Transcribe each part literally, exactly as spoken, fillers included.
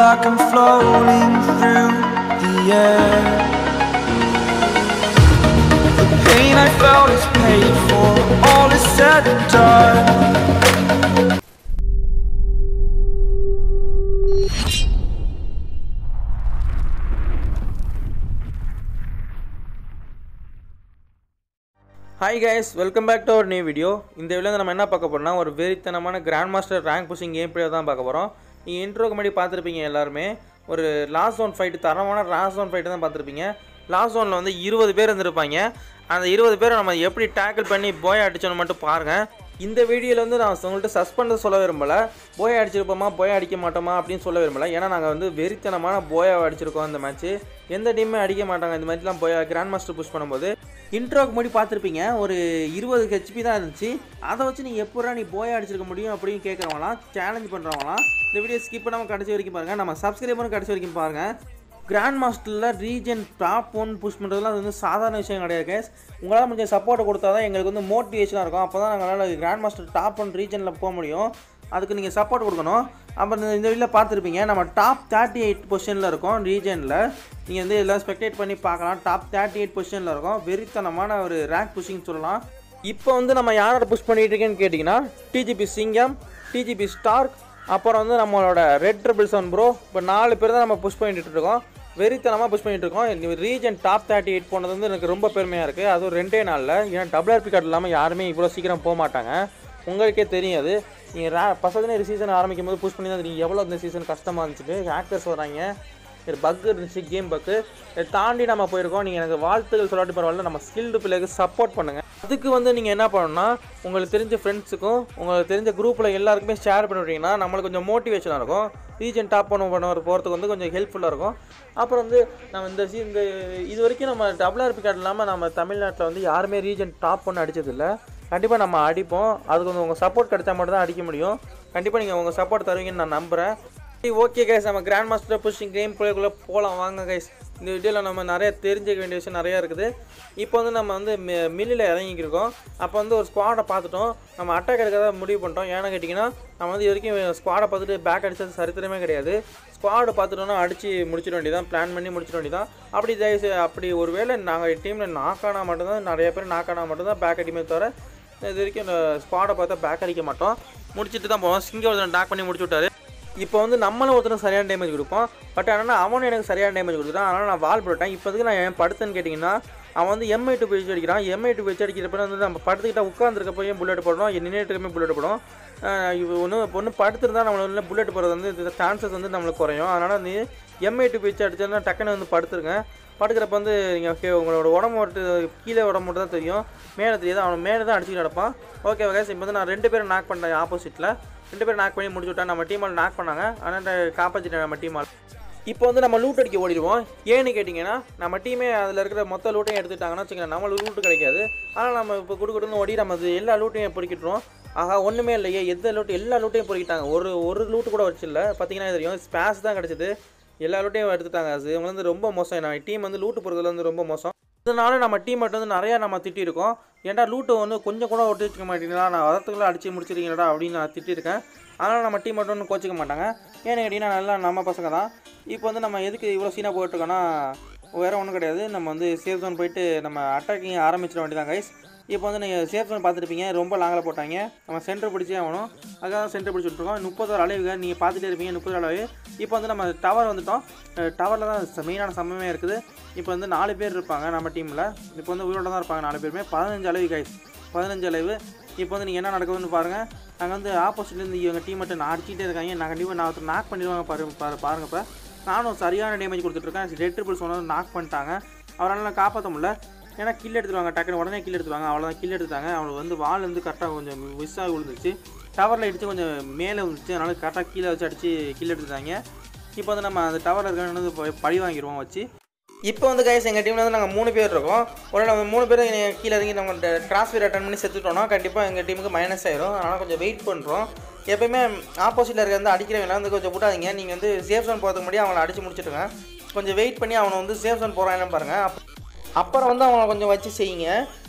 like I'm floating through the air. The pain I felt is paid for, all is said and done. Hi guys, welcome back to our new video. இந்த வீடியோல நம்ம என்ன பார்க்க போறோம்னா ஒரு வெறித்தனமான grand master rank pushing game play தான் பார்க்க போறோம். நீங்க இன்ட்ரோக்கு முன்னாடி பார்த்திருப்பீங்க எல்லாரும் ஒரு லாஸ்ட் ஜோன் ஃபைட் தரமான லாஸ்ட் ஜோன் ஃபைட் தான் பார்த்திருப்பீங்க. லாஸ்ட் ஜோன்ல வந்து இருபது பேர் இருந்திருப்பாங்க. அந்த இருபது பேரை நம்ம எப்படி டாக்கிள் பண்ணி போய் அடிச்சோன்னு மட்டும் பாருங்க. இந்த வீடியோல வந்து நான் உங்கள்கிட்ட சஸ்பெண்ட் சொல்ல விரும்பல, போய் அடிச்சிருப்போமா போய் அடிக்க மாட்டோமா அப்படின்னு சொல்ல விரும்பல. ஏன்னா நாங்கள் வந்து வெறித்தனமான போயாவை அடிச்சிருக்கோம். இந்த மேட்ச் எந்த டீமே அடிக்க மாட்டாங்க இந்த மாதிரிலாம் போய் கிராண்ட் மாஸ்டர் புஷ் பண்ணும்போது. இன்ட்ரோக்கு முன்னாடி பார்த்துருப்பீங்க ஒரு இருபது ஹெச்பி தான் இருந்துச்சு. அதை வச்சு நீ எப்போ நீ போய் அடிச்சிருக்க முடியும் அப்படின்னு கேட்குறவங்களாம், சேலஞ்ச் பண்ணுறவங்களாம் இந்த வீடியோ ஸ்கிப் பண்ணாமல் கடைசி வரைக்கும் பாருங்கள். நம்ம சப்ஸ்கிரைபரும் கடைசி வரைக்கும் பாருங்கள். கிராண்ட் மாஸ்டரில் ரீஜன் டாப் ஒன் புஷ் பண்ணுறதுலாம் அது வந்து சாதாரண விஷயம் கிடையாது கேஸ். உங்களால் கொஞ்சம் சப்போர்ட்டை கொடுத்தா தான் எங்களுக்கு வந்து மோட்டிவேஷனாக இருக்கும். அப்போ தான் நாங்களால் கிராண்ட் மாஸ்டர் டாப் ஒன் ரீஜனில் போக முடியும். அதுக்கு நீங்கள் சப்போர்ட் கொடுக்கணும். அப்புறம் இந்த வீடியோவில் பார்த்துருப்பீங்க நம்ம டாப் தேர்ட்டி எயிட் பொசிஷனில் இருக்கோம் ரீஜனில். நீங்கள் வந்து எல்லாம் ஸ்பெக்டேட் பண்ணி பார்க்கலாம். டாப் தேர்ட்டி எயிட் பொசிஷனில் இருக்கோம். வெறித்தனமான ஒரு ரேங்க் புஷிங் சொல்லலாம். இப்போ வந்து நம்ம யாரை புஷ் பண்ணிகிட்டு இருக்கேன்னு கேட்டிங்கன்னா டிஜிபி சிங்கம், டிஜிபி ஸ்டார்க், அப்புறம் வந்து நம்மளோட ரெட் ட்ரிபிள் செவன் ப்ரோ. இப்போ நாலு பேர் தான் நம்ம புஷ் பண்ணிட்டு இருக்கோம். வெறித்தனமாக புஷ் பண்ணிட்டு இருக்கோம். ரீஜன் டாப் தேர்ட்டி எயிட் போனது வந்து எனக்கு ரொம்ப பெருமையாக இருக்குது. அதுவும் ரெண்டே நாளில். ஏன்னா டபுள் ஆர்பி கார்டு இல்லாமல் யாருமே இவ்வளோ சீக்கிரம் போக மாட்டாங்க. உங்களுக்கே தெரியும் அது. நீங்கள் ரே ஃபஸ்ட்டு ஒரு சீசன் ஆரம்பிக்கும் போது புஷ் பண்ணி தான் நீங்கள் எவ்வளோ இந்த சீசன் கஷ்டமாக இருந்துச்சு. ஹேக்கர்ஸ் வராங்க, பக் இருந்துச்சு, கேம் பக்கு. இதை தாண்டி நம்ம போயிருக்கோம். நீங்கள் எனக்கு வாழ்த்துக்கள் சொல்லாட்டி பரவாயில்ல. நம்ம ஸ்கில்டு பிள்ளைக்கு சப்போர்ட் பண்ணுங்கள். அதுக்கு வந்து நீங்கள் என்ன பண்ணணும்னா உங்களுக்கு தெரிஞ்ச ஃப்ரெண்ட்ஸுக்கும் உங்களுக்கு தெரிஞ்ச குரூப்பில் எல்லாருக்குமே ஷேர் பண்ணிவிட்டீங்கன்னா நம்மளுக்கு கொஞ்சம் மோட்டிவேஷனாக இருக்கும். ரீஜன் டாப் பண்ண பண்ண போகிறதுக்கு வந்து கொஞ்சம் ஹெல்ப்ஃபுல்லாக இருக்கும். அப்புறம் வந்து நம்ம இந்த சி இந்த இது வரைக்கும் நம்ம டபுள் ஆர்பி கார்டு இல்லாமல் நம்ம தமிழ்நாட்டில் வந்து யாருமே ரீஜன் டாப் பண்ண அடித்ததில்லை. கண்டிப்பாக நம்ம அடிப்போம். அதுக்கு வந்து உங்கள் சப்போர்ட் கிடைச்சா மட்டும் தான் அடிக்க முடியும். கண்டிப்பாக நீங்கள் உங்கள் சப்போர்ட் தருவீங்கன்னு நான் நம்புகிறேன். ஓகே கைஸ், நம்ம கிராண்ட் மாஸ்டர் புஷிங் கேம் பிளேக்குள்ளே போகலாம் வாங்க கைஸ். இந்த வீடியோவில் நம்ம நிறைய தெரிஞ்சுக்க வேண்டிய விஷயம் நிறையா இருக்குது. இப்போ வந்து நம்ம வந்து மில்லில் இறங்கிக்கிருக்கோம். அப்போ வந்து ஒரு ஸ்குவாடை பார்த்துட்டோம். நம்ம அட்டாக் எடுக்கிறத முடிவு பண்ணிட்டோம். ஏன்னு கேட்டிங்கன்னா நம்ம வந்து இது வரைக்கும் ஸ்குவாடை பார்த்துட்டு பேக் அடித்தது சரித்திரமே கிடையாது. ஸ்குவாடு பார்த்துட்டோன்னா அடித்து முடிச்சிட வேண்டியதான், பிளான் பண்ணி முடிச்சிட வேண்டியதான். அப்படி தயவுசெய்து அப்படி ஒரு வேளை நாங்கள் டீமில் நாக்கானா மட்டும்தான், நிறைய பேர் நாக்கானா மட்டும்தான் பேக் அடிமே தவிர இது வரைக்கும் இந்த ஸ்குவாடை பார்த்தா பேக் அடிக்க மாட்டோம். முடிச்சுட்டு தான் போவோம். சிங்க ஒருத்தர் டாக் பண்ணி முடிச்சு விட்டாரு. இப்போ வந்து நம்மளும் ஒருத்தருக்கு சரியான டேமேஜ் கொடுப்போம். பட் ஆனால் அவனும் எனக்கு சரியான டேமேஜ் கொடுத்துட்டான். அதனால் நான் வால் போட்டேன். இப்போதுக்கு நான் என் படுத்தேன்னு கேட்டிங்கன்னா அவன் வந்து எம்ஐ டூ வச்சு அடிக்கிறான். எம்ஐ டூ வச்சு அடிக்கிறப்ப வந்து நம்ம படுத்துக்கிட்ட உட்காந்துருக்கப்பையும் புல்லட் போடணும், நின்றுட்டுமே புல்லட் போடும். இப்போ ஒன்று ஒன்று படுத்துருந்தா நம்மள புல்லட் போடுறது வந்து இந்த சான்சஸ் வந்து நம்மளுக்கு குறையும். அதனால் வந்து எம்ஐ டூ வச்சு அடிச்சோன்னா டக்குன்னு வந்து படுத்துருங்க. படுக்கிறப்ப வந்து நீங்கள் உங்களோட உடம்பு மட்டும் கீழே உடம்பு மட்டும் தான் தெரியும், மேலே தெரியாது. அவன் மேலே தான் அடிச்சுட்டு கிடப்பான். ஓகே கேஸ், இப்போ வந்து நான் ரெண்டு பேரும் நாக் பண்ணேன். ஆப்போசிட்டில் ரெண்டு பேரும் நாக் பண்ணி முடிச்சு விட்டேன். நம்ம டீமால் நாக் பண்ணாங்க, ஆனால் காப்பாற்றிட்டேன் நம்ம டீமால். இப்போ வந்து நம்ம லூட் அடிக்க ஓடிடுவோம். ஏன்னு கேட்டிங்கன்னா நம்ம டீமே அதில் இருக்கிற மொத்த லூட்டையும் எடுத்துட்டாங்கன்னா வச்சுக்கோங்க, நம்மளுக்கு லூட்டு கிடைக்காது. ஆனால் நம்ம இப்போ கொடுக்கணும்னு ஓடி நம்ம எல்லா லூட்டையும் பொறுக்கிட்டுருவோம். ஆகா ஒன்றுமே இல்லையே, எந்த லூட்டு எல்லா லூட்டையும் பொறுக்கிட்டாங்க. ஒரு ஒரு லூட்டு கூட வச்சு இல்லை. பார்த்தீங்கன்னா தெரியும், ஸ்பேஸ் தான் கிடச்சிது. எல்லா லூட்டையும் எடுத்துட்டாங்க. அது இவங்க வந்து ரொம்ப மோசம். நான் டீம் வந்து லூட்டு போகிறதுல வந்து ரொம்ப மோசம். இதனால நம்ம டீம் மட்டும் வந்து நிறையா நம்ம திட்டிருக்கோம். ஏன்டா லூட்டு வந்து கொஞ்சம் கூட ஒட்டி வச்சுக்க மாட்டீங்களா, நான் வரத்துக்குள்ளே அடிச்சு முடிச்சிருக்கீங்களா அப்படின்னு நான் திட்டிருக்கேன். அதனால் நம்ம டீம் மட்டும் ஒன்றும் கோச்சிக்க மாட்டாங்க. ஏன்னு கேட்டிங்கன்னா நல்லா நம்ம பசங்க தான். இப்போ வந்து நம்ம எதுக்கு இவ்வளோ சீனாக போயிட்டுருக்கோன்னா வேறு ஒன்றும் கிடையாது. நம்ம வந்து சேஃப் ஜோன் போயிட்டு நம்ம அட்டாக்கிங் ஆரம்பிச்சிட வேண்டியதான் கைஸ். இப்போ வந்து நீங்கள் சேஃப் ஜோன் பார்த்துருப்பீங்க, ரொம்ப லாங்கில் போட்டாங்க. நம்ம சென்டர் பிடிச்சே ஆகணும். அதுக்காக தான் சென்டர் பிடிச்சி விட்ருக்கோம். முப்பது அளவுங்க நீங்கள் பார்த்துட்டே இருப்பீங்க, முப்பது அளவு. இப்போ வந்து நம்ம டவர் வந்துட்டோம். டவரில் தான் மெயினான சமயமே இருக்குது. இப்போ வந்து நாலு பேர் இருப்பாங்க நம்ம டீமில். இப்போ வந்து உயிரோட தான் இருப்பாங்க நாலு பேருமே. பதினஞ்சு அளவு கைஸ், பதினஞ்சு அளவு. இப்போ வந்து நீங்கள் என்ன நடக்குதுன்னு பாருங்கள். நாங்கள் வந்து ஆப்போசிட்லேருந்து இவங்க டீம் மட்டும் நான் அடிச்சிட்டே இருக்காங்க. நான் கண்டிப்பாக நான் ஒருத்தர் நாக் பண்ணிடுவாங்க பாரு பாருங்க. இப்போ நானும் சரியான டேமேஜ் கொடுத்துட்ருக்கேன். ரெட் ட்ரிபிள் சொன்னது நாக் பண்ணிட்டாங்க. அவரால் நான் காப்பாற்ற முடியல. ஏன்னா கில் எடுத்துருவாங்க, டக்குன்னு உடனே கில் எடுத்துருவாங்க. அவ்வளோதான் கில் எடுத்துட்டாங்க. அவங்களுக்கு வந்து வால் வந்து கரெக்டாக கொஞ்சம் மிஸ்ஸாக விழுந்துச்சு. டவரில் அடித்து கொஞ்சம் மேலே விழுந்துச்சு. அதனால் கரெக்டாக கீழே வச்சு அடித்து கில் எடுத்துட்டாங்க. இப்போ வந்து நம்ம அந்த டவரில் இருக்கிறது பழி வாங்கிடுவோம் வச்சு. இப்போ வந்து கைஸ் எங்கள் டீமில் வந்து நாங்கள் மூணு பேர் இருக்கோம். ஒரு நம்ம மூணு பேர் கீழே இறங்கி நம்ம ட்ரான்ஸ்ஃபர் அட்டன் பண்ணி செத்துட்டோம்னா கண்டிப்பாக எங்கள் டீமுக்கு மைனஸ் ஆயிரும். அதனால் கொஞ்சம் வெயிட் பண்ணுறோம். எப்பயுமே ஆப்போசிட்டில் இருக்க வந்து அடிக்கிறவங்க வந்து கொஞ்சம் போட்டாதீங்க. நீங்கள் வந்து சேஃப் ஜோன் போகிறதுக்கு முன்னாடி அவங்களை அடித்து முடிச்சுட்டுங்க. கொஞ்சம் வெயிட் பண்ணி அவனை வந்து சேஃப் ஜோன் போகிறான்னு பாருங்கள். அப்புறம் வந்து அவங்கள கொஞ்சம் வச்சு செய்யுங்க.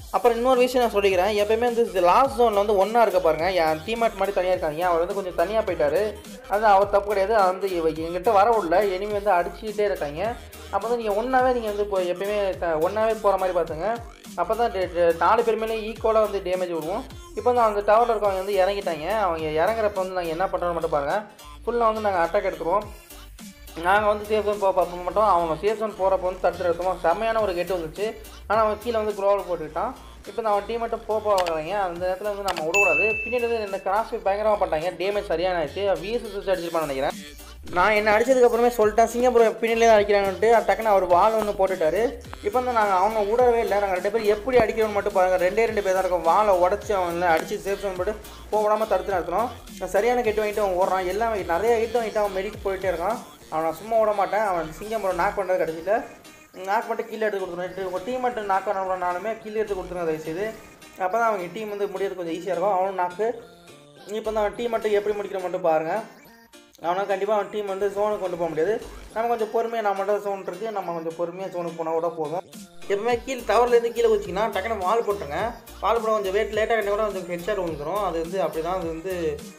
அப்புறம் இன்னொரு விஷயம் நான் சொல்லிக்கிறேன், எப்பயுமே வந்து லாஸ்ட் ஜோனில் வந்து ஒன்றா இருக்க பாருங்கள். என் டீம்மேட் மாதிரி தனியாக இருக்காங்க, அவர் வந்து கொஞ்சம் தனியாக போயிட்டார். அது அவர் தப்பு கிடையாது. அது வந்து எங்கிட்ட வர உள்ள எனிமே வந்து அடிச்சுக்கிட்டே இருக்காங்க. அப்போ வந்து நீங்கள் ஒன்றாவே நீங்கள் வந்து இப்போ எப்பயுமே ஒன்றாவே போகிற மாதிரி பார்த்துங்க. அப்போ தான் நாலு பேர் மேலே ஈக்குவலாக வந்து டேமேஜ் விடுவோம். இப்போ வந்து அந்த டவரில் இருக்கவங்க வந்து இறங்கிட்டாங்க. அவங்க இறங்குறப்ப வந்து நாங்கள் என்ன பண்ணுறோன்னு மட்டும் பாருங்கள். ஃபுல்லாக வந்து நாங்கள் அட்டாக் எடுத்துருவோம். நாங்கள் வந்து சேஃப் ஜோன் போக பார்க்க மாட்டோம். அவங்க சேஃப் ஜோன் போகிறப்ப வந்து தடுத்து எடுத்தோம். செம்மையான ஒரு கெட்டு வந்துச்சு. ஆனால் அவன் கீழே வந்து குளோவல் போட்டுக்கிட்டான். இப்போ அவன் டீம் மட்டும் போக போகிறாங்க. அந்த நேரத்தில் வந்து நம்ம விடக்கூடாது. பின்னாடி வந்து இந்த கிராஸ் பயங்கரமாக பண்ணிட்டாங்க. டேமேஜ் சரியான ஆச்சு. வீசு சுற்றி அடிச்சிருப்பான்னு நினைக்கிறேன். நான் என்ன அடிச்சதுக்கப்புறமே சொல்லிட்டேன், சிங்கப்பூர் பின்னாடியே தான் அடிக்கிறாங்கன்ட்டு. டக்குன்னு அவர் வால் ஒன்று போட்டுட்டாரு. இப்போ வந்து நாங்கள் அவங்க விடவே இல்லை. நாங்கள் ரெண்டு பேர் எப்படி அடிக்கிறோன்னு மட்டும் பாருங்கள். ரெண்டே ரெண்டு பேர் தான் இருக்கும். வாழை உடச்சி அவங்கள அடித்து சேஃப் ஜோன் போட்டு போடாமல் தடுத்து நடத்தணும். சரியான கெட்டு வாங்கிட்டு அவன் ஓடுறான். எல்லாம் நிறைய ஹிட் வாங்கிட்டு அவன் மெடிக்கு போயிட்டே இருக்கான். அவனை சும்மா விட மாட்டேன். அவன் சிங்கப்பூர் நாக் பண்ணுறது கடைசியில் நாக் மட்டும் கீழே எடுத்து கொடுத்துருவேன். உங்கள் டீம் மட்டும் நாக் பண்ணாலுமே கீழே எடுத்து கொடுத்துருங்க தயவுசெய்து. அப்போ தான் அவங்க டீம் வந்து முடியறது கொஞ்சம் ஈஸியாக இருக்கும். அவனும் நாக்கு. இப்போ வந்து அவன் டீம் மட்டும் எப்படி முடிக்கிற மட்டும் பாருங்கள். அவனால் கண்டிப்பாக அவன் டீம் வந்து ஜோனுக்கு கொண்டு போக முடியாது. நம்ம கொஞ்சம் பொறுமையாக நம்ம மட்டும் ஜோன் இருக்குது. நம்ம கொஞ்சம் பொறுமையாக ஜோனுக்கு போனால் கூட போதும். எப்பவுமே கீழே டவர்லேருந்து கீழே வச்சிங்கன்னா டக்குன்னு வால் போட்டுருங்க. வால் போட கொஞ்சம் வெயிட் லேட்டாக கட்டி கூட கொஞ்சம் ஹெட்ஷாட் வந்துடும். அது வந்து அப்படி தான். அது வந்து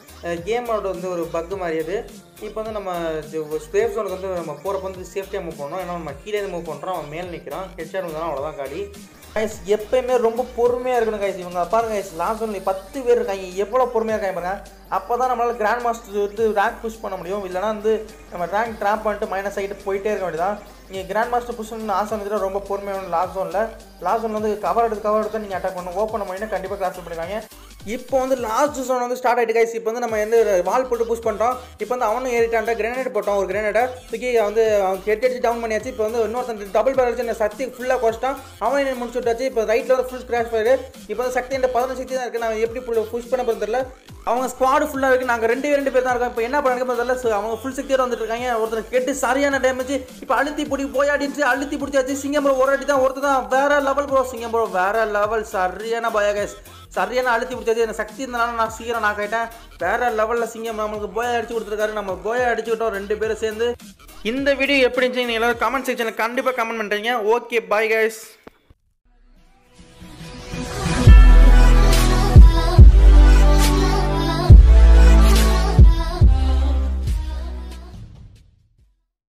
கேமோட வந்து ஒரு பக்கு மாதிரி அது. இப்போ வந்து நம்ம சேஃப் ஜோனுக்கு வந்து நம்ம போகிறப்ப வந்து சேஃப்டியாக மூவ் பண்ணோம். ஏன்னா நம்ம கீழே மூவ் பண்ணுறோம். அவன் மேலே நிற்கிறான். ஹெட்ஷாட் வந்தாலும் அவ்வளோதான் காடி. கைஸ் எப்பயுமே ரொம்ப பொறுமையாக இருக்கணும் கைஸ். இவங்க பாருங்க கைஸ், லாஸ்ட் ஒன்லி பத்து பேர் இருக்காங்க. எவ்வளோ பொறுமையாக இருக்காங்க பாருங்க. அப்போ தான் நம்மளால் கிராண்ட் மாஸ்டர் வந்து ரேங்க் புஷ் பண்ண முடியும். இல்லைனா வந்து நம்ம ரேங்க் ட்ராப் பண்ணிட்டு மைனஸ் ஆகிட்டு போயிட்டே இருக்க வேண்டியதான். நீங்கள் கிராண்ட் மாஸ்டர் புஷ் பண்ணு ஆசை வந்துட்டு ரொம்ப பொறுமையாக லாஸ்ட் ஜோனில் லாஸ்ட் ஜோன் வந்து கவர் எடுத்து கவர் எடுத்து நீங்கள் அட்டாக் பண்ணணும். ஓப்பன் பண்ணிங்கன்னா கண்டிப்பாக கிராஸ் பண்ணிடுவாங்க. இப்போ வந்து லாஸ்ட் ஜோன் வந்து ஸ்டார்ட் ஆகிட்டு கைஸ். இப்போ வந்து நம்ம வந்து வால் போட்டு புஷ் பண்ணுறோம். இப்போ வந்து அவனும் ஏறிட்டான்ட்ட கிரேனேட் போட்டோம். ஒரு கிரேனேட்டை தூக்கி வந்து அவன் ஹெட் அடிச்சு டவுன் பண்ணியாச்சு. இப்போ வந்து இன்னொருத்தன் டபுள் பேர் அடிச்சு சக்தி ஃபுல்லாக குறைச்சிட்டான். அவன் என்ன முடிச்சு விட்டாச்சு. இப்போ ரைட்டில் வந்து ஃபுல் கிராஷ் ஃபயர். இப்போ வந்து சக்தி இந்த பதினஞ்சு சக்தி தான் இருக்குது. நான் எப்படி புஷ் பண்ண போகிறது தெரியல. அவங்க ஸ்குவாடு ஃபுல்லாக இருக்குது. நாங்கள் ரெண்டு ரெண்டு பேர் தான் இருக்கோம். இப்போ என்ன பண்ணுறது தெரியல. அவங்க ஃபுல் சக்தியோட வந்துட்டு இருக்காங்க. ஒருத்தர் கெட்டு சரியான டேமேஜ். இப்போ அழுத்தி பிடி போயாடிச்சு. அழுத்தி பிடிச்சாச்சு. சிங்கம்பரம் ஒரு அடி தான். ஒருத்தர் தான் வேற லெவல் ப்ரோ. சிங்கம்பரம் வேற லெவல். சரியான பயோகேஸ். சரியான அழுத்தி பிடிச்சாச்சு. எனக்கு சக்தி இருந்தனால நான் சீக்கிரம் நான் ஆகிட்டேன். வேற லெவலில் சிங்கம் நம்மளுக்கு போயா அடிச்சு கொடுத்துருக்காரு. நம்ம போயா அடிச்சுக்கிட்டோம் ரெண்டு பேரும் சேர்ந்து. இந்த வீடியோ எப்படி இருந்துச்சு நீங்கள் எல்லாரும் கமெண்ட் செக்ஷனில் கண்டிப்பாக கமெண்ட் பண்ணுறீங்க. Okay bye guys.